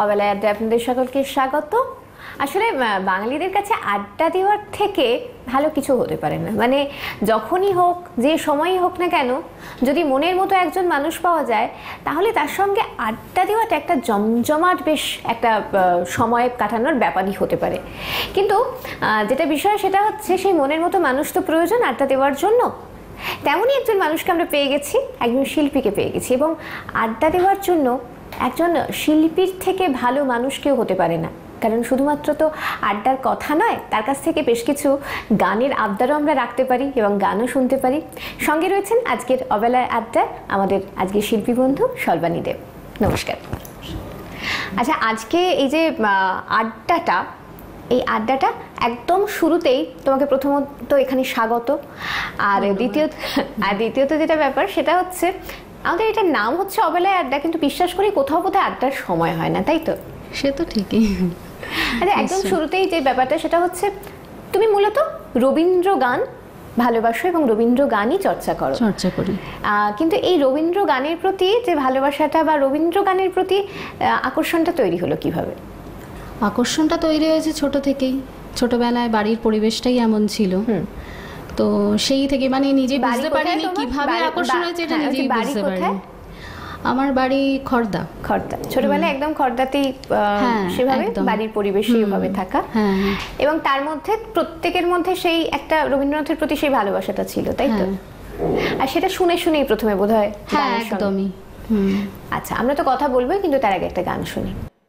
অবেলায় আড্ডায় আপনাদের সকলকে স্বাগত। আসলে বাঙালিদের কাছে আড্ডা দেওয়ার থেকে ভালো কিছু হতে পারে না। মানে যখনই হোক, যে সময়ই হোক না কেন, যদি মনের মতো একজন মানুষ পাওয়া যায় তাহলে তার সঙ্গে আড্ডা দেওয়াটা একটা জমজমাট বেশ একটা সময় কাটানোর ব্যাপারই হতে পারে। কিন্তু যেটা বিষয় সেটা হচ্ছে সেই মনের মতো মানুষ তো প্রয়োজন আড্ডা দেওয়ার জন্য। তেমনই একজন মানুষকে আমরা পেয়ে গেছি, একজন শিল্পীকে পেয়ে গেছি, এবং আড্ডা দেওয়ার জন্য একজন শিল্পীর থেকে ভালো মানুষ কেউ হতে পারে না। কারণ শুধুমাত্র তো আড্ডার কথা নয়, তার কাছ থেকে বেশ কিছু গানের আবদারও আমরা রাখতে পারি এবং গানও শুনতে পারি। সঙ্গে রয়েছেন আজকের অবেলায় আড্ডা আমাদের আজকের শিল্পী বন্ধু সর্বাণী দেব। নমস্কার। আচ্ছা, আজকে এই যে আড্ডাটা, এই আড্ডাটা একদম শুরুতেই তোমাকে প্রথমত এখানে স্বাগত। আর দ্বিতীয়ত যেটা ব্যাপার সেটা হচ্ছে আমাদের এটার নাম হচ্ছে অবেলায় আড্ডা, কিন্তু বিশ্বাস করি কোথাও বোধহয় আড্ডার সময় হয় না, তাই তো? সে তো ঠিকই। আরে একদম শুরুতেই যে ব্যাপারটা সেটা হচ্ছে তুমি মূলত রবীন্দ্র গান ভালোবাসো এবং রবীন্দ্র গানই চর্চা করি। কিন্তু এই রবীন্দ্র গানের প্রতি যে ভালোবাসাটা বা রবীন্দ্র গানের প্রতি আকর্ষণটা তৈরি হলো কিভাবে? আকর্ষণটা তৈরি হয়েছে ছোট থেকেই। ছোটবেলায় বাড়ির পরিবেশটাই এমন ছিল, তো সেই থেকে মানে নিজে বুঝতে পারিনি কিভাবে আকর্ষণ হয়েছে, এটা নিজেই বুঝতে পারিনি। আমার বাড়ি খর্দা। ছোটবেলায় একদম খর্দাতেই সেভাবে বাড়ির পরিবেশ সেইভাবে থাকা, এবং তার মধ্যে প্রত্যেকের মধ্যে সেই একটা রবীন্দ্রনাথের প্রতি সেই ভালোবাসাটা ছিল, তাই তো? আর সেটা শুনে শুনেই প্রথমে বোধহয়। একদমই। আচ্ছা, আমরা তো কথা বলবো, কিন্তু তার আগে একটা গান শুনি।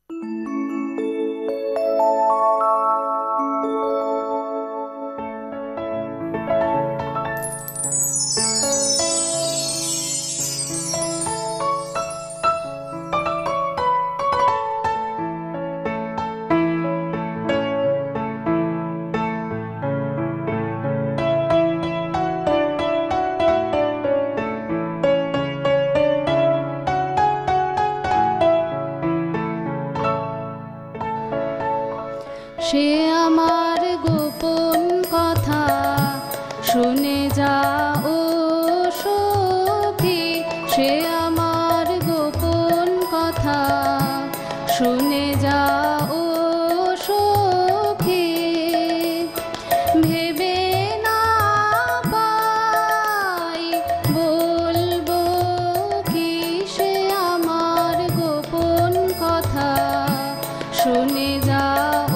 সে আমার গোপন কথা শুনে যাও সখী, সে আমার গোপন কথা শুনে যাও সখী, ভেবে না পাই বলবো কি, সে আমার গোপন কথা শুনে যাও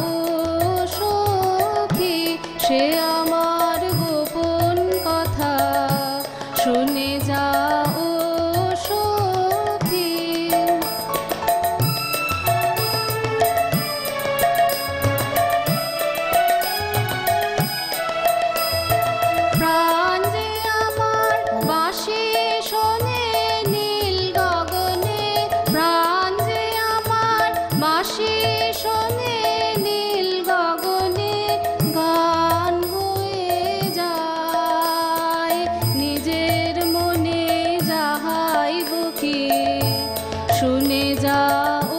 সখী, সে আমার গোপন কথা শুনে যাও সখী। প্রাণ যে আমার বাঁশি শোনে নীল গগনে, প্রাণ যে আমার বাঁশি শোনে নীল গগনে, গান হয়ে যায় নিজের মনে যাহাই বুকি, শুনে যাও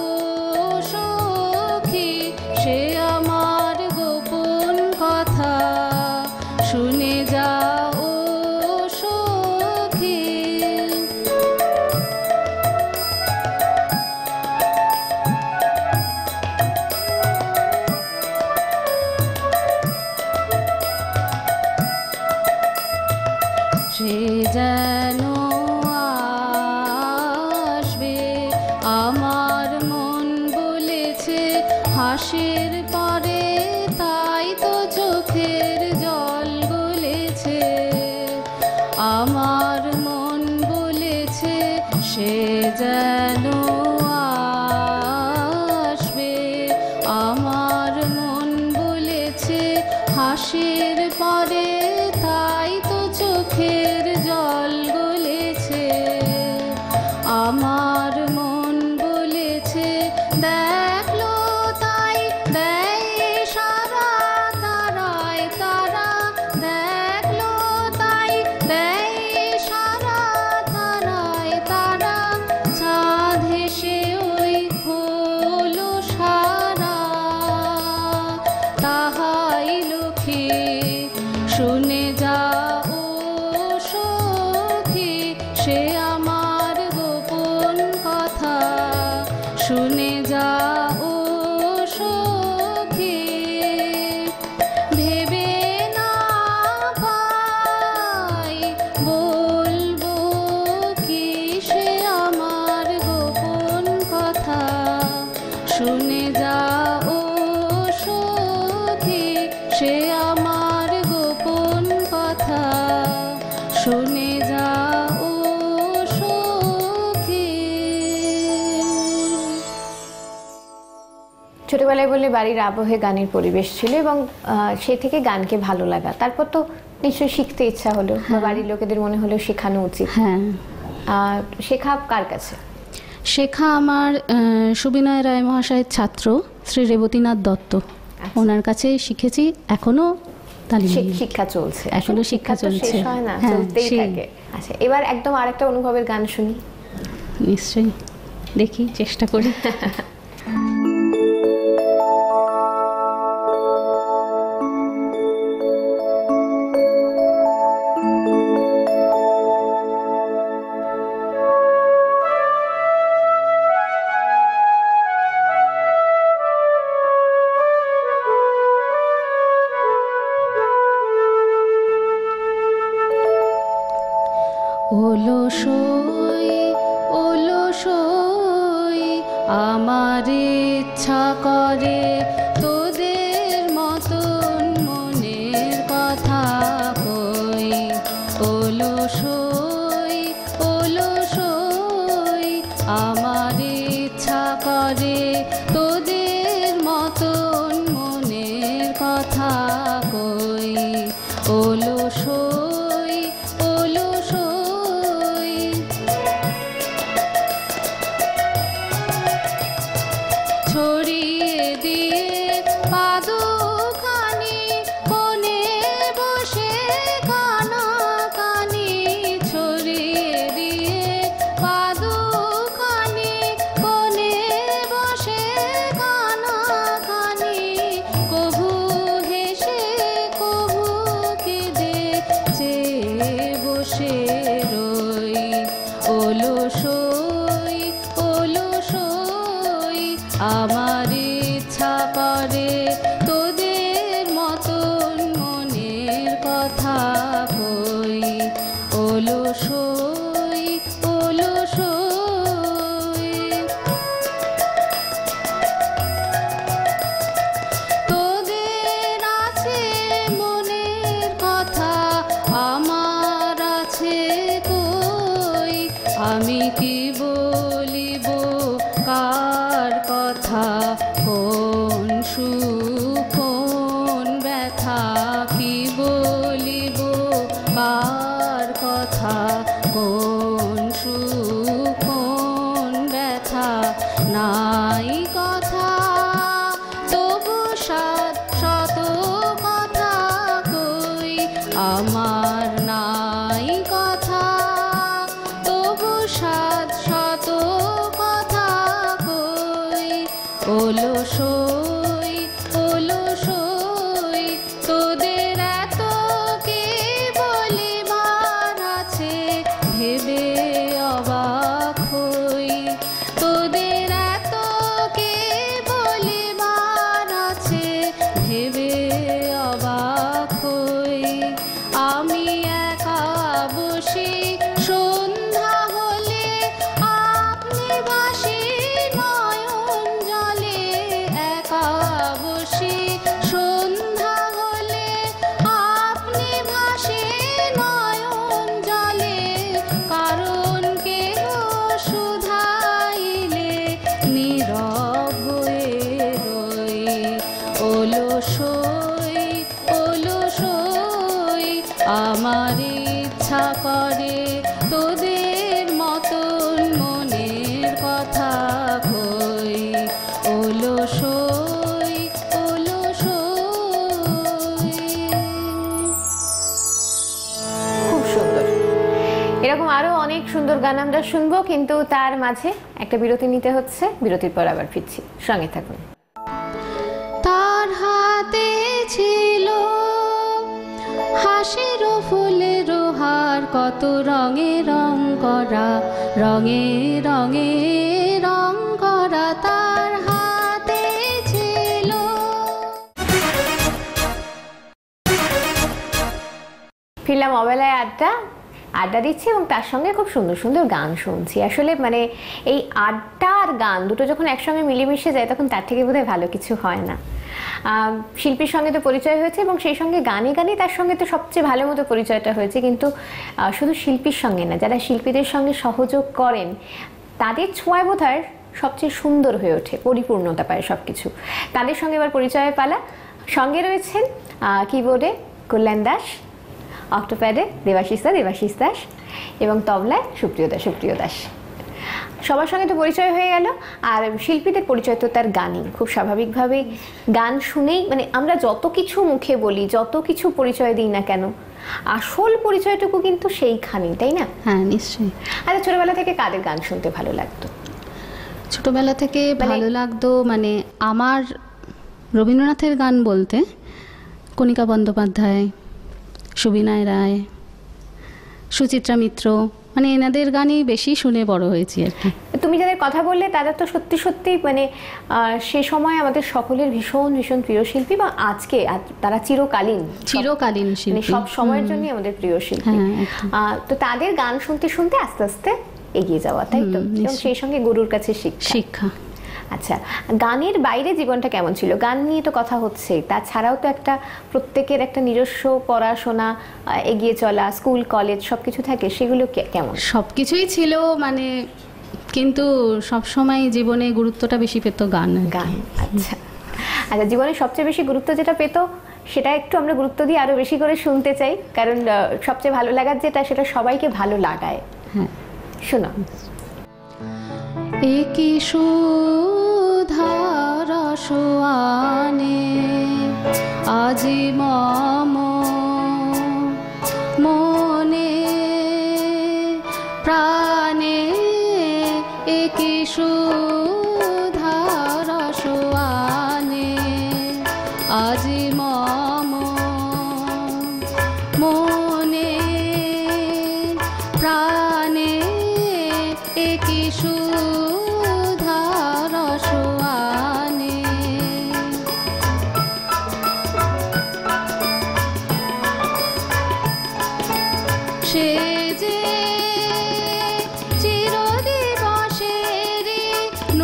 সখী, সে আমার গোপন কথা শুনে যাও সখী। সে যেন আসবে, আমার মন বলেছে হাসির পরে, তাই তো চোখের জল গলেছে। আমার মন বলেছে সে যেন আসবে, আমার মন বলেছে হাসির পরে, তাই তো চোখের জল গলেছে। আমার মন বলেছে দেখলো তাই দেয় সারা, তারায় তারা দেখলো তাই দেয় সারা, তারায় তারা চাঁদ হেসে ওই হলো সারা, তাহাই লক্ষ্মী শুনে যাও সখী, সে আমার গোপন কথা শুনে যাও কথা শুনে যাও সখী। ছোটবেলায় বললে বাড়ির আবহে গানের পরিবেশ ছিল এবং সে থেকে গানকে ভালো লাগা, তারপর তো নিশ্চয়ই শিখতে ইচ্ছা হলো বা বাড়ির লোকেদের মনে হলো শেখানো উচিত। হ্যাঁ, শেখা কার কাছে? শেখা আমার সুবিনয় রায় মহাশয়ের ছাত্র শ্রী রেবতীনাথ দত্ত, ওনার কাছে শিখেছি। এখনো শিক্ষা চলছে, এখনো শিক্ষা চলছে, শেষ হয় না, চলতেই থাকে। আচ্ছা, এবার একদম আরেকটা অনুভবের গান শুনি। নিশ্চয়ই, দেখি, চেষ্টা করি। ওলসই আমার ইচ্ছা করে তোদের মতন মনের কথা কই। ওলসই আমার ইচ্ছা করে তোদের মতন মনের কথা কই। ওলসই ছড়িয়ে দিয়ে পাদুখানি কোণে বসে কানাকানি, ছড়িয়ে দিয়ে পাদুখানি কোণে বসে কানাকানি, কভু হেসে কভু কেঁদে চেয়ে বসে রই। ওলসই আমার ইচ্ছা করে তোদের মতন মনের কথা কই। ওলসই তোদের আছে মনের কথা, আমার আছে কই। আমি কি বলিব কার কথা, কোন সুখ কোন ব্যথা, কি বলিব কার কথা, কোন সুখ কোন ব্যথা। নাই কথা তবু শত কথা কই, আমার নাই কথা তবু শত কথা কই। ওলসই তোদের এত কি বলিবার আছে ভেবে অবাক হই। তোদের এত কি বলিবার আছে ভেবে অবাক হই। আমি একা বসি সন্ধ্যা হলে আপনি বাসি নয়ন জলে, একা বসি সন্ধ্যা হলে আপনি ভাসি নয়ন জলে, কারণ কেহ শুধাইলে নীরব হয়ে রই। ওলসই আমার ইচ্ছা করে তোদের মতন মনের কথা কই। ওলসই খুব সুন্দর। এরকম আরো অনেক সুন্দর গান আমরা শুনবো, কিন্তু তার মাঝে একটা বিরতি নিতে হচ্ছে। বিরতির পর আবার ফিরছি, সঙ্গে থাকুন। তার হাতে ছিল হাসির ফুলের হার, কত রঙে রং করা, রঙে রঙে রং করা তার হাতে ছিল। ফিরলাম অবেলায় আড্ডা দিচ্ছি এবং তার সঙ্গে খুব সুন্দর সুন্দর গান শুনছি। আসলে মানে এই আড্ডা আর গান দুটো যখন একসঙ্গে মিলেমিশে যায় তখন তার থেকে বোধহয় ভালো কিছু হয় না। শিল্পীর সঙ্গে তো পরিচয় হয়েছে এবং সেই সঙ্গে গানে গানে তার সঙ্গে তো সবচেয়ে ভালো মতো পরিচয়টা হয়েছে, কিন্তু শুধু শিল্পীর সঙ্গে না, যারা শিল্পীদের সঙ্গে সহযোগ করেন তাদের ছোঁয়ায় বোধহয় সবচেয়ে সুন্দর হয়ে ওঠে, পরিপূর্ণতা পায় সব কিছু। তাদের সঙ্গে এবার পরিচয়ের পালা। সঙ্গে রয়েছেন কিবোর্ডে কল্যাণ দাস, অক্টোপ্যাডে দেবাশিস দাস এবং তবলায় সুপ্রিয় দাস। সবার সঙ্গে তো পরিচয় হয়ে গেল। আর শিল্পীদের পরিচয় তো তার গানই, খুব স্বাভাবিকভাবেই গান শুনেই, মানে আমরা যত কিছু মুখে বলি, যত কিছু পরিচয় দিই না কেন, আসল পরিচয়টুকু কিন্তু সেইখানেই, তাই না? হ্যাঁ, নিশ্চয়ই। আচ্ছা, ছোটবেলা থেকে কাদের গান শুনতে ভালো লাগতো? ছোটবেলা থেকে ভালো লাগতো মানে আমার রবীন্দ্রনাথের গান বলতে কণিকা বন্দ্যোপাধ্যায়, সুবিনয় রায়, সুচিত্রা মিত্র, মানে এনাদের গানই বেশি শুনে বড় হয়েছি আর কি। তুমি যাদের কথা বললে তারা তো সত্যি সত্যি মানে সে সময় আমাদের সকলের ভীষণ ভীষণ প্রিয় শিল্পী, বা আজকে তারা চিরকালীন শিল্পী, সব সময়ের জন্য আমাদের প্রিয় শিল্পী। তো তাদের গান শুনতে শুনতে আস্তে আস্তে এগিয়ে যাওয়া, তাই তো? এবং সেই সঙ্গে গুরুর কাছে শিক্ষা। আচ্ছা, গানের বাইরে জীবনটা কেমন ছিল? গান নিয়ে তো কথা হচ্ছে, তাছাড়াও তো একটা প্রত্যেকের একটা নিজস্ব পড়াশোনা, এগিয়ে চলা, স্কুল কলেজ সবকিছু থাকে, সেগুলো কেমন? সবকিছুই ছিল মানে, কিন্তু সবসময় জীবনে গুরুত্বটা বেশি পেত গান। আচ্ছা, জীবনে সবচেয়ে বেশি গুরুত্ব যেটা পেত সেটা একটু আমরা গুরুত্ব দিয়ে আরো বেশি করে শুনতে চাই, কারণ সবচেয়ে ভালো লাগার যেটা সেটা সবাইকে ভালো লাগায়। হ্যাঁ, শোনো। একই সুধার সোয়ানে আজি মম মনে প্রাণে, একই সুধার সোয়ানে আজি মম মনে প্রাণে, একই সুধার সোয়ানে সে যে চিরদিবসেরি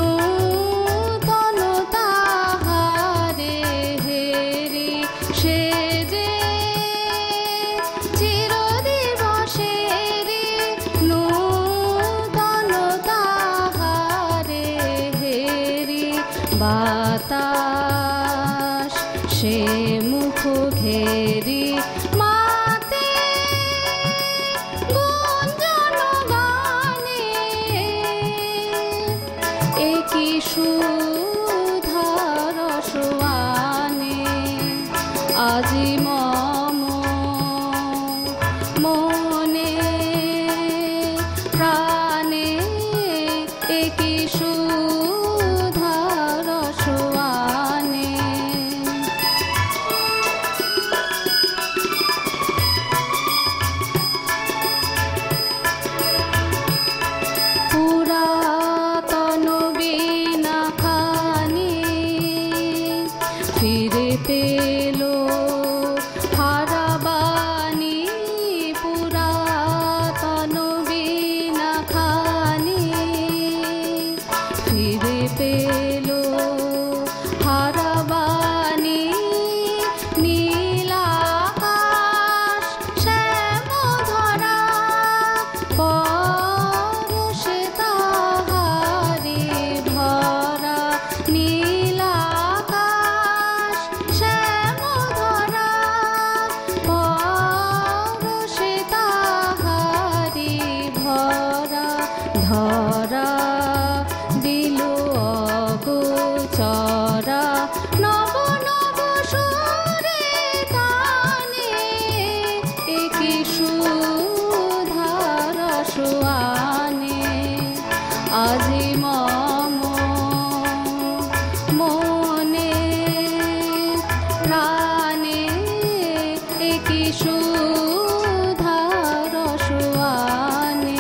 নূতন তাহারে হেরি, সে যে চিরদিবসেরি নূতন তাহারে হেরি, বাতাস সে মুখ ঘেরি মাতে গুঞ্জন গানে, একই সুধার সোয়ানে আজি মম মনে প্রাণে, একই সুধার সোয়ানে। পুরাতন বীণা খানি ফিরে পেল হারাবানি, পুরাতন বীণা খানি ফিরে পেল হারাবানি, নীল আকাশ শ্যামধরা পরশে তাহারি ভরা, নীল আকাশ শ্যামধরা পরশে তাহারি ভরা, ধরা দিল অগোচরা নব নব সুরে গানে, একই সুধার সোয়ানে আজি মম মনে প্রাণে, একই সুধার সোয়ানে।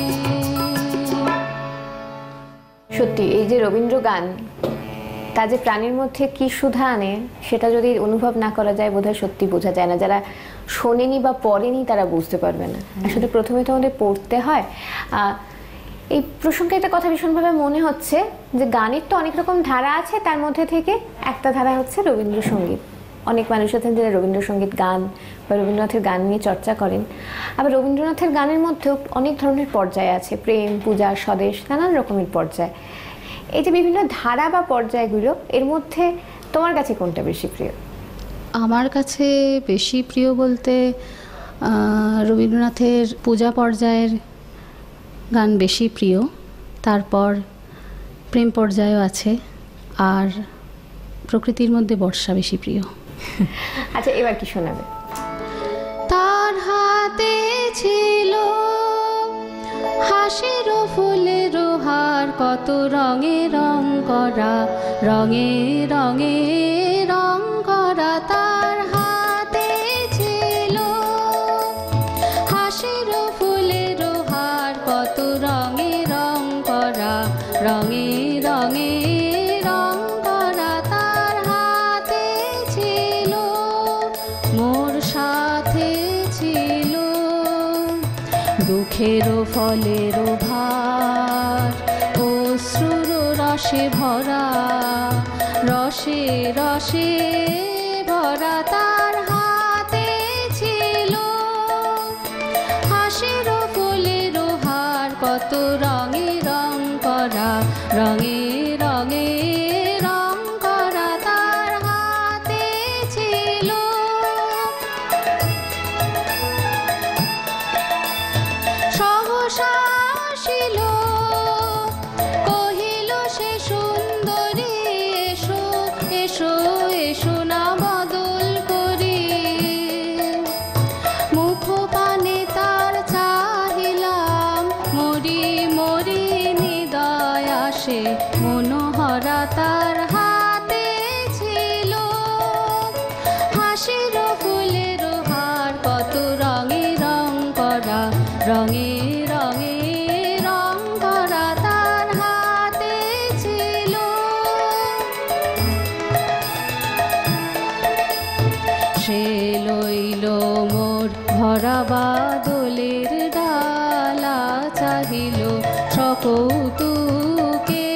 সত্যি এই যে রবীন্দ্র গান, তা যে প্রাণীর মধ্যে কি সুধা আনে সেটা যদি অনুভব না করা যায় বোধহয় সত্যি বোঝা যায় না। যারা শোনেনি বা পড়েনি তারা বুঝতে পারবে না। আসলে প্রথমে তো আমাদের পড়তে হয়। এই প্রসঙ্গে একটা কথা ভীষণভাবে মনে হচ্ছে যে গানের তো অনেক রকম ধারা আছে, তার মধ্যে থেকে একটা ধারা হচ্ছে রবীন্দ্রসঙ্গীত। অনেক মানুষ আছেন যারা রবীন্দ্রসঙ্গীত গান বা রবীন্দ্রনাথের গান নিয়ে চর্চা করেন। আবার রবীন্দ্রনাথের গানের মধ্যেও অনেক ধরনের পর্যায় আছে, প্রেম, পূজা, স্বদেশ, নানান রকমের পর্যায়। এই যে বিভিন্ন ধারা বা পর্যায়গুলো, এর মধ্যে তোমার কাছে কোনটা বেশি প্রিয়? আমার কাছে বেশি প্রিয় বলতে রবীন্দ্রনাথের পূজা পর্যায়ের গান বেশি প্রিয়, তারপর প্রেম পর্যায়ও আছে, আর প্রকৃতির মধ্যে বর্ষা বেশি প্রিয়। আচ্ছা, এবার কি শোনাবে? তার হাতে ছিল হাসির ফুলের হার, কত রঙে রং করা, রঙে রঙে রং করা। তার হাতে ছিল হাসির ফুলের হার, কত রঙে রং করা, রঙে রঙে রং করা। তার হাতে ছিল, মোর সাথে ছিল দুঃখের ফলের ভার, অশ্রুর রসে ভরা, রসে রসে ভরা। তার হাতে ছিল হাসির ফুলের হার, কত রঙে রং করা, রঙে রঙে রং করা। তার হাতে ছিল সহসা আসিল, কহিল সে সুন্দরী, এসো এসো এসো না বদল করি। মুখ পানে তার চাহিলাম, মরি মরি নিদয় আসে মনোহরা। তার হাতে ছিল হাসির ফুলের হার, কত রঙে রং করা, রঙে রঙে রং করা। তার হাতে ছিল সে লইল মোর ভরা বাদলের ডালা, চাহিল সকৌতুকে,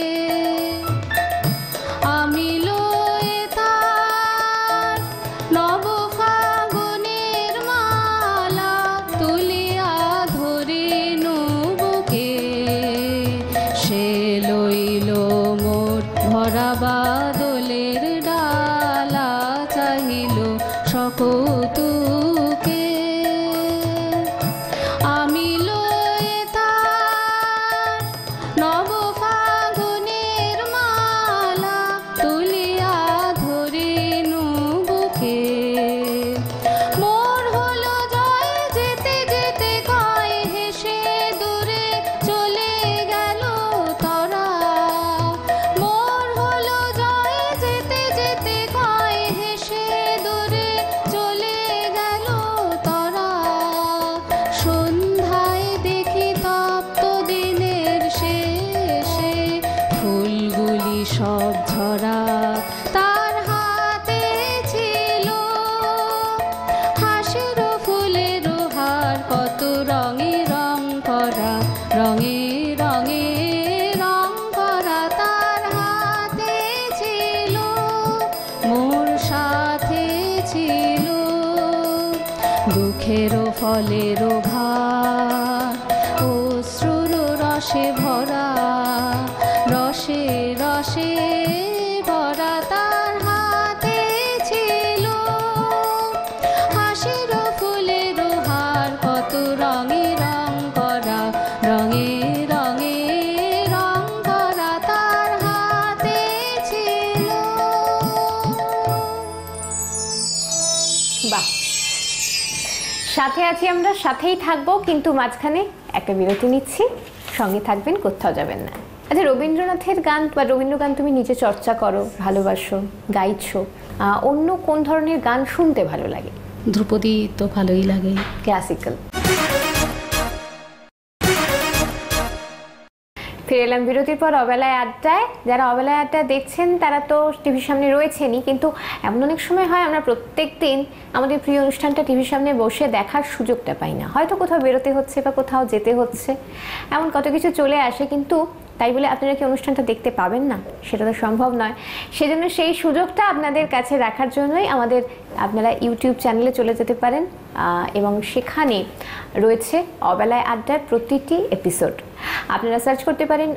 আমি লয়ে তার নব ফাগুনের মালা, তুলিয়া ধরিনু বুকে। সে লইল মোর ভরা বাদলের ডালা, চাহিল সকৌতুকে, আমি লয়ে তার নব ফাগুনের মালা, তুলিয়া ধরিনু বুকে। মোর হলো জয়, যেতে যেতে কয় হেসে দূরে চলে গেল তরা। মোর হলো জয়, যেতে যেতে কয় হেসে দূরে চলে গেল তরা। সন্ধ্যায় দেখি তপ্ত দিনের শেষে ফুলগুলি সব ঝরা। তার হাতে ছিল হাসির ফুলের হার, কত রঙে রং করা, রঙে রঙে রং করা। তার হাতে ছিল, মোর সাথে ছিল দুঃখের ফলের ভার, অশ্রুর রসে ভরা, রসে রসে ভরা। তার হাতে ছিল হাসির ফুলের হার, কত রঙে রং করা, রঙে রঙে রং করা। তার হাতে ছিল। বাহ, সাথে আছি আমরা, সাথেই থাকবো, কিন্তু মাঝখানে একটা বিরতি নিচ্ছি। সঙ্গে থাকবেন, কোথাও যাবেন না। আচ্ছা, রবীন্দ্রনাথের গান বা রবীন্দ্রগান তুমি নিজে চর্চা করো, ভালোবাসো, গাইছো, অন্য কোন ধরনের গান শুনতে ভালো লাগে? ধ্রুপদী তো ভালোই লাগে, ক্লাসিক্যাল। ফিরে এলাম বিরতির পর অবেলায় আড্ডায়। যারা অবেলায় আড্ডা দেখছেন তারা তো টিভির সামনে রয়েছেনই, কিন্তু এমন অনেক সময় হয় আমরা প্রত্যেক দিন আমাদের প্রিয় অনুষ্ঠানটা টিভির সামনে বসে দেখার সুযোগটা পাই না। হয়তো কোথাও বেরোতে হচ্ছে বা কোথাও যেতে হচ্ছে, এমন কত কিছু চলে আসে, কিন্তু তাই বলে আপনারা কি অনুষ্ঠানটা দেখতে পাবেন না? সেটা তো সম্ভব নয়। সেজন্য সেই সুযোগটা আপনাদের কাছে রাখার জন্যই আপনারা ইউটিউব চ্যানেলে চলে যেতে পারেন এবং সেখানে রয়েছে অবেলায় আড্ডার প্রতিটি এপিসোড। আপনারা সার্চ করতে পারেন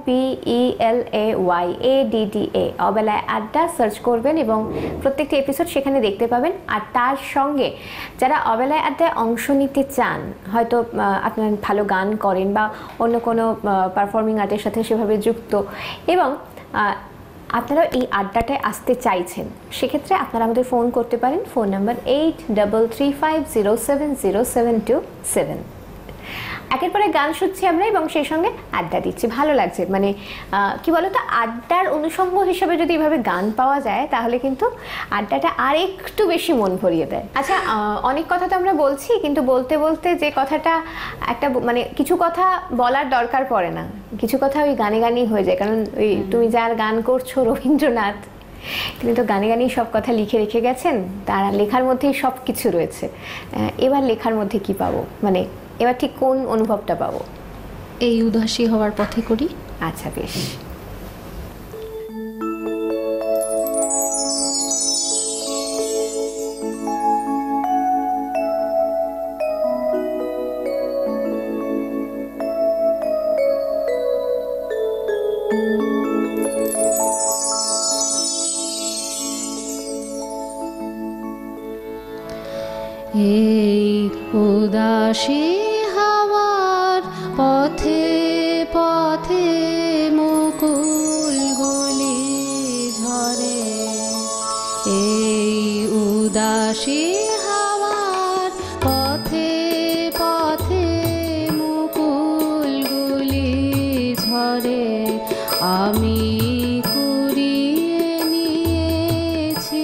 OBELAYADDA, অবেলায় আড্ডা সার্চ করবেন এবং প্রত্যেকটি এপিসোড সেখানে দেখতে পাবেন। আর তার সঙ্গে যারা অবেলায় আড্ডায় অংশ নিতে চান, হয়তো আপনারা ভালো গান করেন বা অন্য কোনো পারফর্মিং আর্টের সাথে সেভাবে যুক্ত এবং আপনারা এই আড্ডাটায় আসতে চাইছেন, সেক্ষেত্রে আপনারা আমাদের ফোন করতে পারেন। Phone number 8335070727। একের পরে গান শুনছি আমরা এবং সেই সঙ্গে আড্ডা দিচ্ছি, ভালো লাগছে। মানে কি বলতো, আড্ডার অনুষঙ্গ হিসেবে যদি এভাবে গান পাওয়া যায় তাহলে কিন্তু আড্ডাটা আর একটু বেশি মন ভরিয়ে দেয়। আচ্ছা, অনেক কথা তো আমরা বলছি, কিন্তু বলতে বলতে যে কথাটা একটা মানে কিছু কথা বলার দরকার পড়ে না, কিছু কথা ওই গানে গানেই হয়ে যায়। কারণ ওই তুমি যার গান করছো রবীন্দ্রনাথ, তিনি তো গানে গানেই সব কথা লিখে রেখে গেছেন, তার লেখার মধ্যেই সব কিছু রয়েছে। এবার লেখার মধ্যে কি পাবো, মানে এবার ঠিক কোন অনুভবটা পাবো? এই উদাসী হওয়ার পথে করি। আচ্ছা, বেশ। এই উদাসী হাওয়ার পথে পথে মুকুলগুলি ঝরে, এই উদাসী হাওয়ার পথে পথে মুকুলগুলি ঝরে, আমি কুড়িয়ে নিয়েছি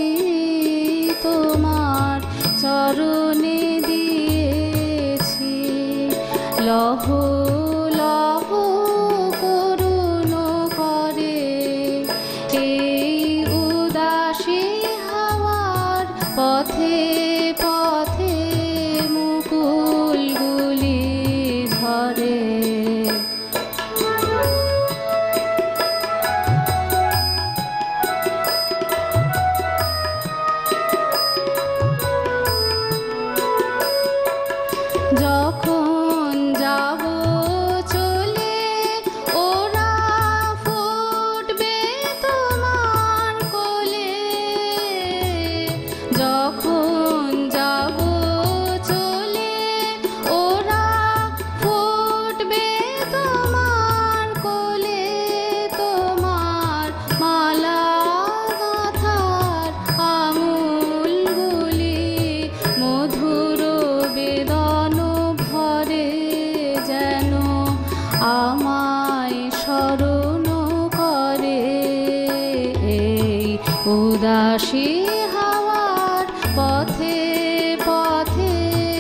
তোমার চরণে দিয়েছি, লহ লহ করুণ করে এই উদাসী হাওয়ার পথে পথে মুকুলগুলি ঝরে। যখন যাব চলে ওরা ফুটবে তোমার কোলে, যখন যাব চলে ওরা ফুটবে তোমার কোলে, তোমার মালা গাঁথার আঙুলগুলি মধুর বেদন ভরে যেন আমায় স্মরণ করে, এই উদাসী হাওয়ার পথে পথে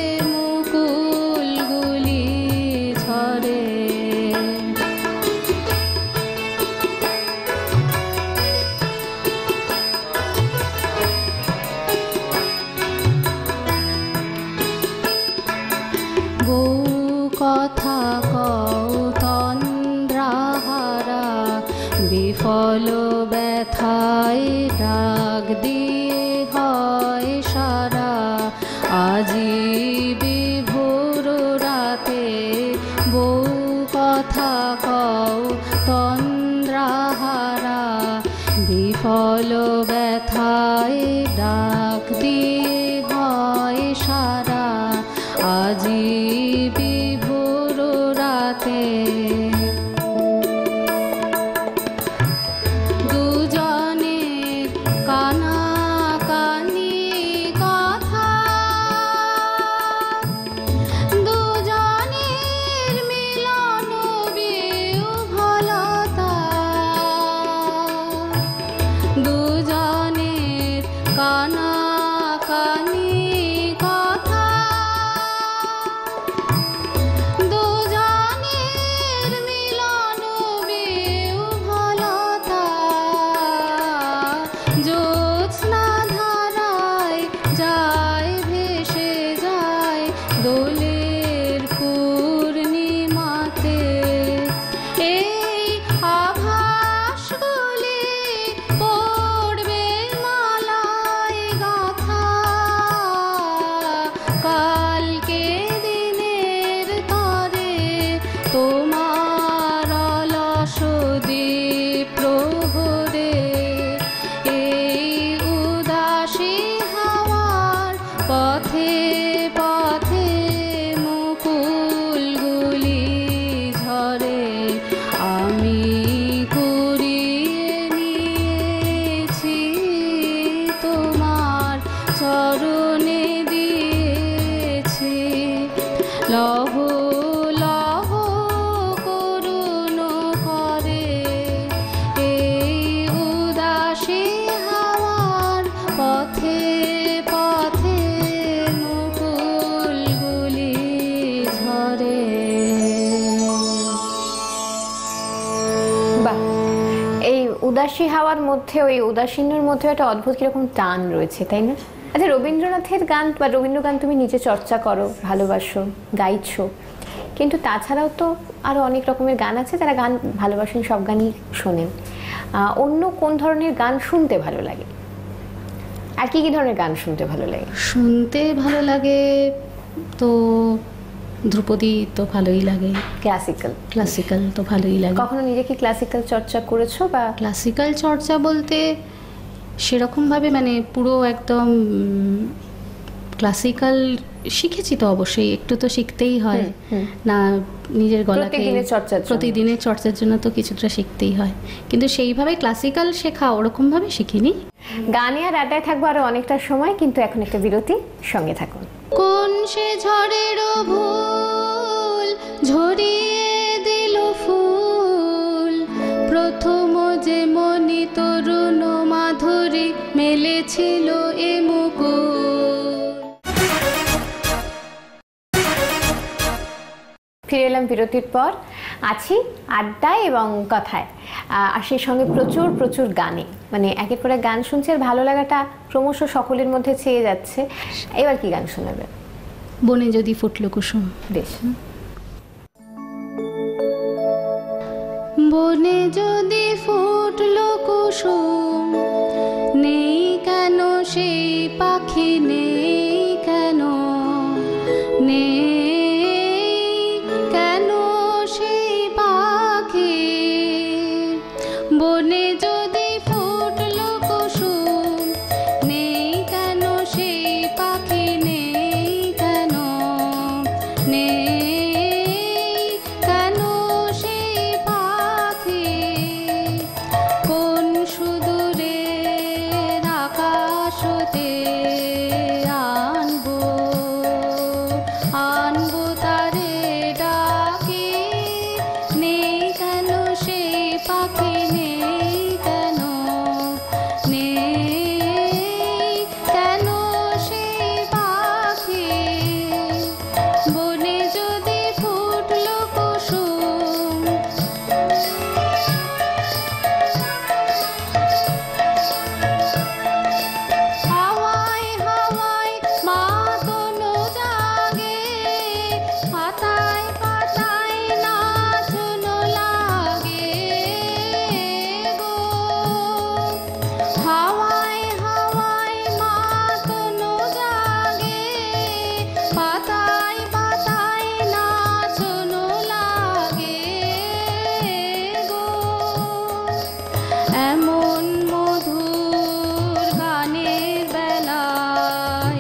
মুকুলগুলি ঝরে। বউ কথা কও তন্দ্রাহারা, বিফল ব্যথায় ডাক দিয়ে হয় সারা, আজি বিভোর রাতে বউ কথা কও তন্দ্রাহারা, বিফল ব্যথায় ডাক দিয়ে হয় সারা, আজি বিভোর রাতে। দুজনের কানাকানি কথা, দুজনের মিলন বিহ্বলতা, দুজনের কানাকানি কথা, লহ লহ করুণ করে এই উদাসী হাওয়ার পথে পথে মুকুলগুলি ঝরে। বাহ, এই উদাসী হাওয়ার মধ্যে, ওই উদাসীন্যর মধ্যে একটা অদ্ভুত কিরকম টান রয়েছে, তাই না? আচ্ছা, রবীন্দ্রনাথের গান বা রবীন্দ্র গান তুমি নিজে চর্চা করো, ভালোবাসো, গাইছো, কিন্তু তাছাড়াও তো আরো অনেক রকমের গান আছে যারা গান ভালোবাসেন, সব গানই শোনেন। অন্য কোন ধরনের গান শুনতে ভালো লাগে, আর কি কি ধরনের গান শুনতে ভালো লাগে? শুনতে ভালো লাগে তো ধ্রুপদী তো ভালোই লাগে, ক্লাসিক্যাল তো ভালোই লাগে। কখনো নিজে কি ক্লাসিক্যাল চর্চা করেছো? বা ক্লাসিক্যাল চর্চা বলতে সেরকমভাবে মানে পুরো একদম ক্লাসিক্যাল শিখেছি তো, অবশ্যই একটু তো শিখতেই হয় না, নিজের গলাকে প্রতিদিনের চর্চার জন্য তো কিছুটা শিখতেই হয়, কিন্তু সেইভাবে ক্লাসিক্যাল শেখা ওরকমভাবে শিখিনি। গানে আর আড্ডায় থাকবো আরো অনেকটা সময়, কিন্তু এখন একটা বিরতি, সঙ্গে থাকুন। কোন সে ঝড়ের ভুল ঝরিয়ে দিল ফুল, প্রথম যে মনি তরুণ মাধুরী মেলেছিল এ মুকুল। ফিরে এলাম বিরতির পর, আছি আড্ডায় এবং কথায়, আর সেই সঙ্গে প্রচুর প্রচুর গানে, মানে একের পর এক গান শুনছে, আর ভালো লাগাটা ক্রমশ সকলের মধ্যে ছেয়ে যাচ্ছে। এবার কি গান শোনাবে? বনে যদি ফুটলো কুসুম। বেশ। বনে যদি ফুটলো কুসুম, নেই কেন সেই পাখি, নেই কেন, নেই কেন সেই পাখি। বনে যদি ফুটলো কুসুম, নেই কেন সেই পাখি, নেই কেন, নেই কেন সেই পাখি। কোন সুদূরের আকাশ হতে আনবো, আনবো তারে ডাকি, নেই কেন সেই পাখি, নেই কেন, নেই কেন সেই পাখি। বনে যদি ফুটলো কুসুম, হাওয়ায় হাওয়ায় মাতনো জাগে, পাতায় পাতায় নাচনো লাগে গো। হাওয়ায় হাওয়ায় মাতনো জাগে, পাতায় পাতায় নাচনো লাগে গো। এমন মধুর গানের বেলায়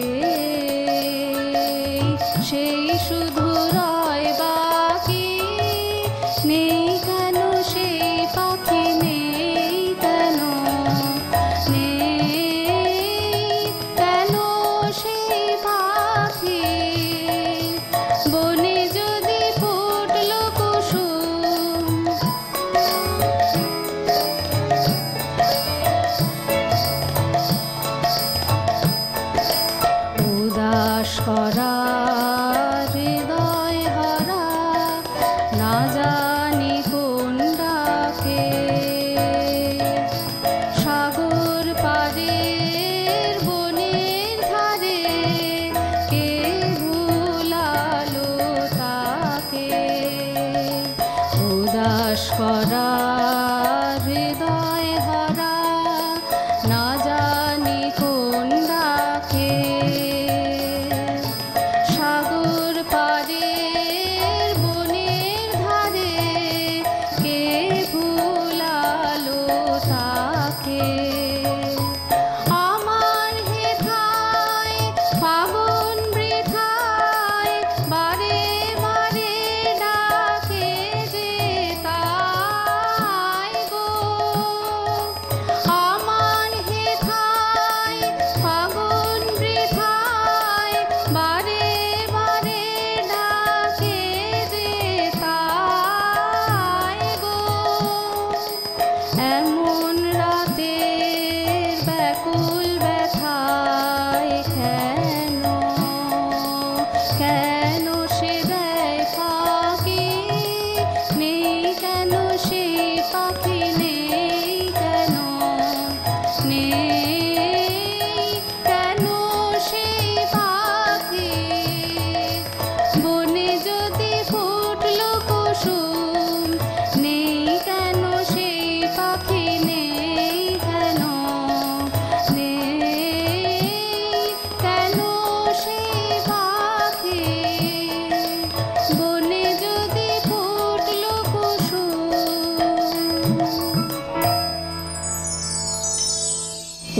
সেই শুধু রয় বাকি, নেই কেন সেই পাখি, নেই কেন, নেই কেন সেই পাখি। বনে যদি ফুটলো কুসুম, উদাস করা হৃদয়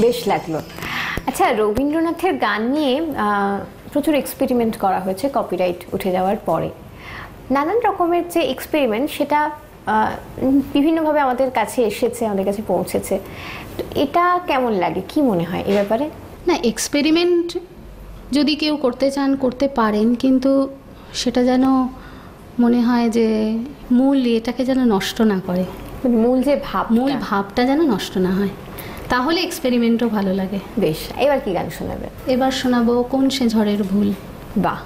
বেশ লাগলো। আচ্ছা, রবীন্দ্রনাথের গান নিয়ে প্রচুর এক্সপেরিমেন্ট করা হয়েছে কপিরাইট উঠে যাওয়ার পরে। নানান রকমের যে এক্সপেরিমেন্ট সেটা বিভিন্নভাবে আমাদের কাছে এসেছে, আমাদের কাছে পৌঁছেছে। তো এটা কেমন লাগে, কি মনে হয় এ ব্যাপারে? না, এক্সপেরিমেন্ট যদি কেউ করতে চান করতে পারেন, কিন্তু সেটা যেন মনে হয় যে মূল এটাকে যেন নষ্ট না করে, মূল ভাবটা যেন নষ্ট না হয়, তাহলে এক্সপেরিমেন্টও ভালো লাগে। বেশ, এবার কি গান শোনাবে? এবার শোনাবো কোন সে ঝড়ের ভুল। বাহ।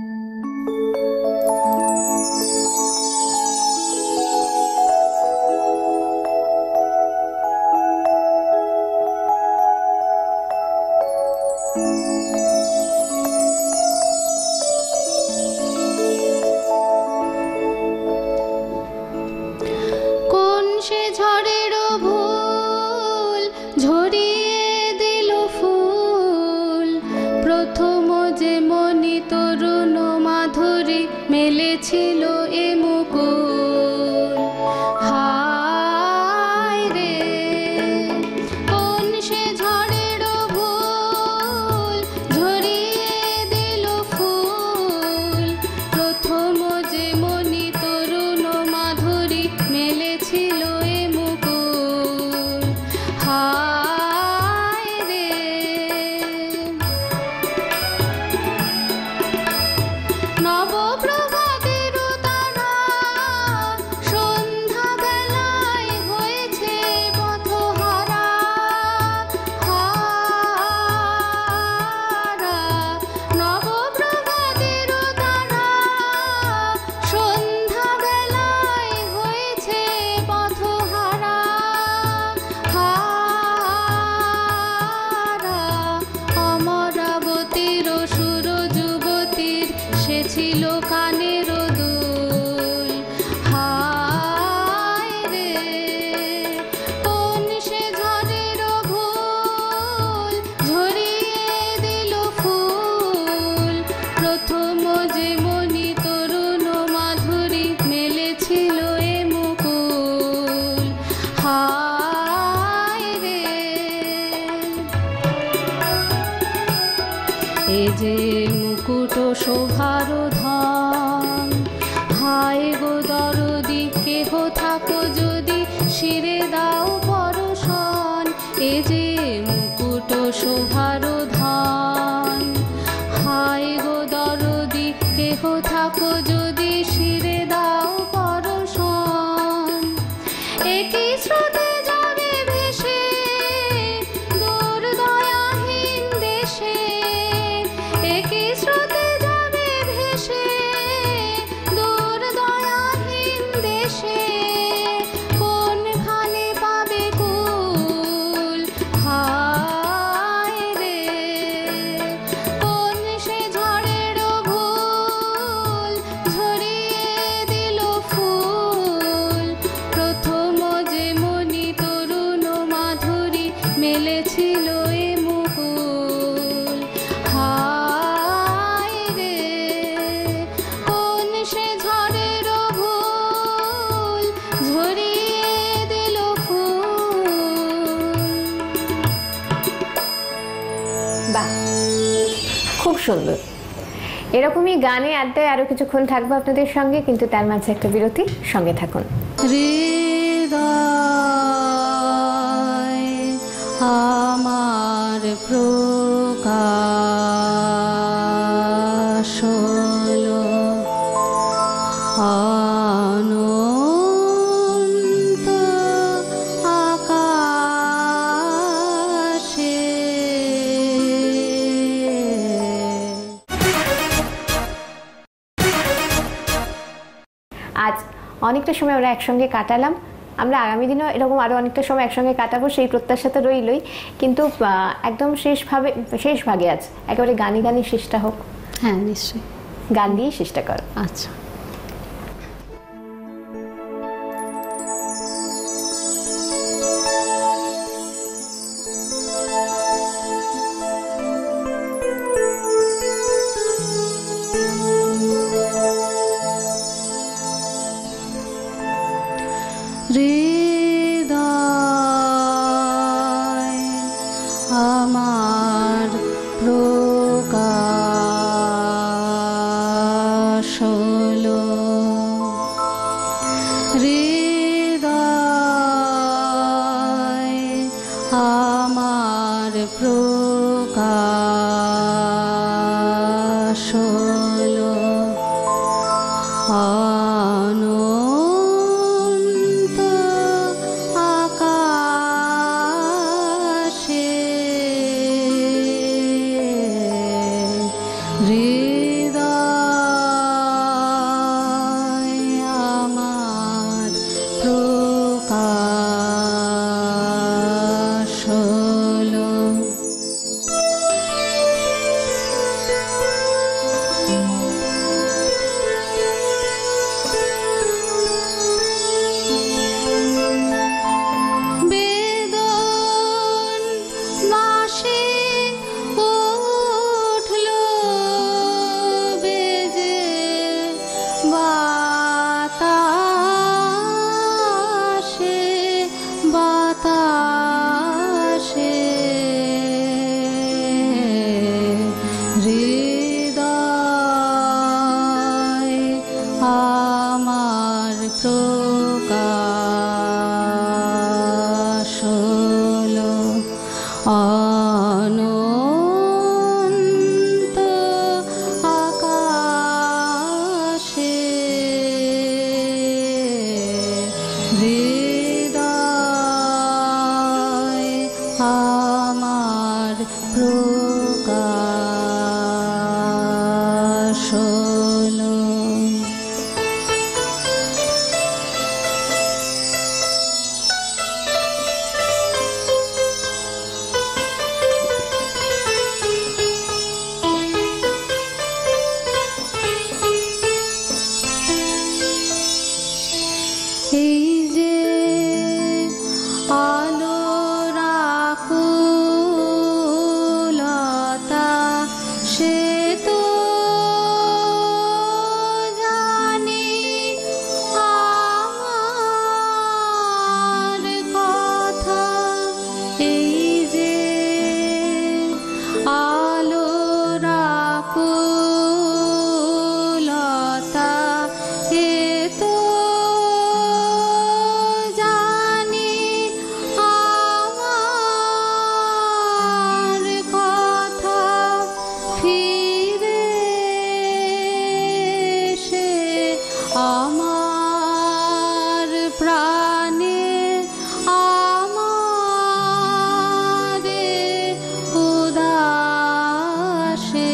ছিল এ মুকুল, হায় রে কোন সে ঝড়ের ভুল, ঝরিয়ে দিল ফুল, প্রথম যে মনি তরুণ মাধুরী মেলেছিল এ মুকুল, হায় রে নবপ্রভা ছিল কানের দুল, হায় রে কোন সে ঝড়ের ভুল, ঝরিয়ে দিল ফুল, প্রথম যে মনি তরুণ মাধুরী মেলেছিল এ মুকুল, হায় রে এ যে মুকুট শোভার ধন, হায় গো দরদি কেহ থাকো যদি শিরে দাও পরশন, এ যে মুকুট শোভার ধন, হায় গো দরদি কেহ থাকো যদি শিরে দাও পরশন, একই স্রোতে যাবে ভেসে দূর দয়াহীন দেশে, একই স্রোতে যাবে ভেসে দূর দয়াহীন দেশে, কোনখানে পাবে কুল, হায় রে কোন সে ঝড়ের ভুল, ঝরিয়ে দিল ফুল, প্রথম যে মনি তরুণ মাধুরী মেলেছিল এ মুকুল, হায় রে কোন সে ঝড়ের ভুল, ঝরিয়ে দিল ফুল। বাহ, খুব সুন্দর। এরকমই গানে আড্ডায় আরো কিছুক্ষণ থাকবো আপনাদের সঙ্গে, কিন্তু তার মাঝে একটা বিরতি, সঙ্গে থাকুন। হৃদয় আমার প্রকাশ হলো অনন্ত আকাশে। আজ অনেকটা সময় আমরা একসঙ্গে কাটালাম, আমরা আগামী দিনও এরকম আরও অনেকটা সময় একসঙ্গে কাটাবো সেই প্রত্যাশা তো রইলই, কিন্তু একদম শেষ ভাগে আজ একেবারে গানি গানি শেষটা হোক। হ্যাঁ নিশ্চয়ই, গান দিয়েই শেষটা করো। আচ্ছা। হৃদয় হলো হৃদয় আমার প্রকাশ হলো অনন্ত আকাশে হৃদয় আমার প্রকাশ হলো। বেদন মাসে উঠলো বেজে বাতাসে বাতাসে হৃদয় আমার প্রকাশ হলো অনন্ত আকাশে হৃদয় আমার প্রকাশ হলো। এই যে আলোর আকুলতা সে তো জানি আমার কথা। এই যে আলোর আকুলতা এ তো জানি আমার কথা। ফিরে এসে আমার প্রাণে আমারে উদাসে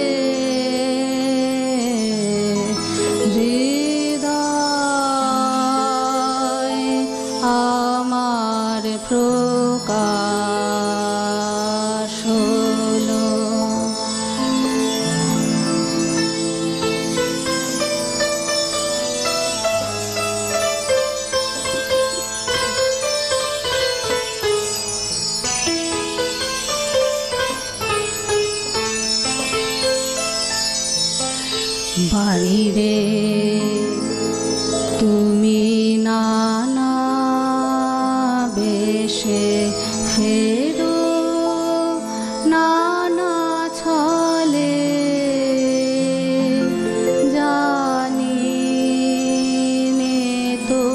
হৃদয় আমার প্রকাশ হলো। বাইরে তুমি নানা বেশে ফেরো নানা ছলে জানি নে তো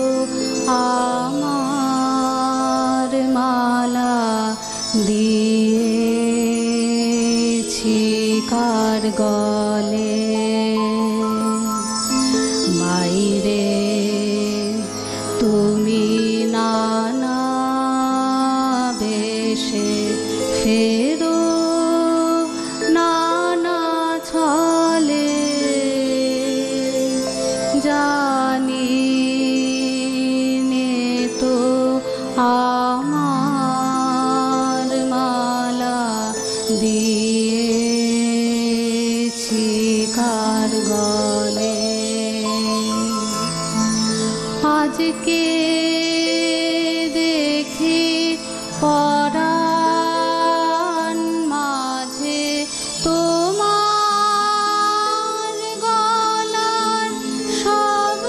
আমার মালা দিয়েছি কার গলে। বাইরে তুমি নানা বেশে ফেরো নানা ছলে জানি নে তো আমার মালা দিয়েছি কার গলে। আজকে দেখি পরাণ মাঝে তোমার গলার সব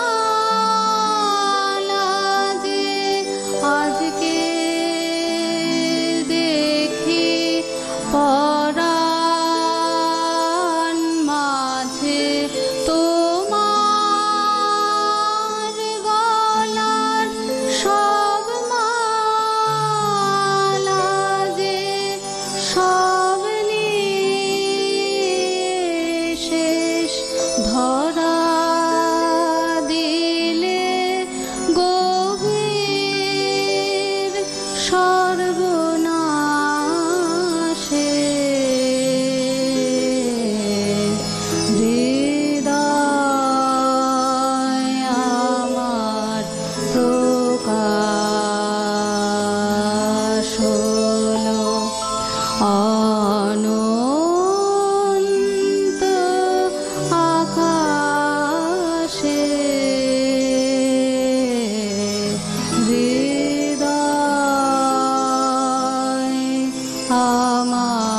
মালা যে। আজকে দেখি পরাণ মাঝে তো আমার